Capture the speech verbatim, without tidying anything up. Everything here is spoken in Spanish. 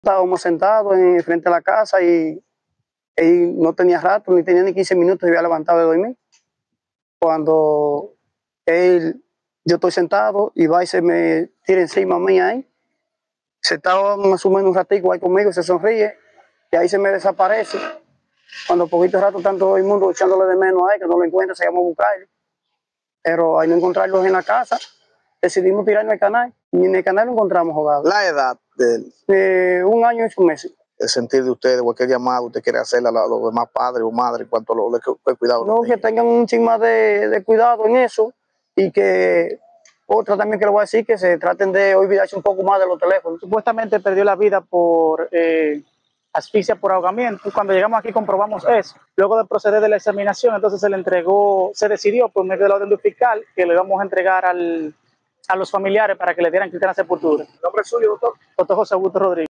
Estábamos sentados en frente a la casa y él no tenía rato, ni tenía ni quince minutos, se había levantado de dormir. Cuando él, yo estoy sentado y va y se me tira encima a mí ahí, se estaba más o menos un ratico ahí conmigo, se sonríe y ahí se me desaparece. Cuando poquito rato tanto todo el mundo echándole de menos a él, que no lo encuentra, se llama a buscarlo. Pero al no encontrarlos en la casa, decidimos tirarnos al canal y en el canal lo encontramos jugado. La edad de él. Eh, un año y ocho meses. El sentir de ustedes, cualquier llamado usted quiere hacerle a, la, a los demás padres o madres en cuanto a lo de cuidado. No, que tengan un chin más de, de cuidado en eso y que otra también que le voy a decir que se traten de olvidarse un poco más de los teléfonos. Supuestamente perdió la vida por eh, asfixia por ahogamiento. Cuando llegamos aquí comprobamos eso. Luego de proceder de la examinación, entonces se le entregó, se decidió por medio de la orden del fiscal que le vamos a entregar al, a los familiares para que le dieran cristiana sepultura. ¿El nombre suyo, doctor? Doctor José Augusto Rodríguez.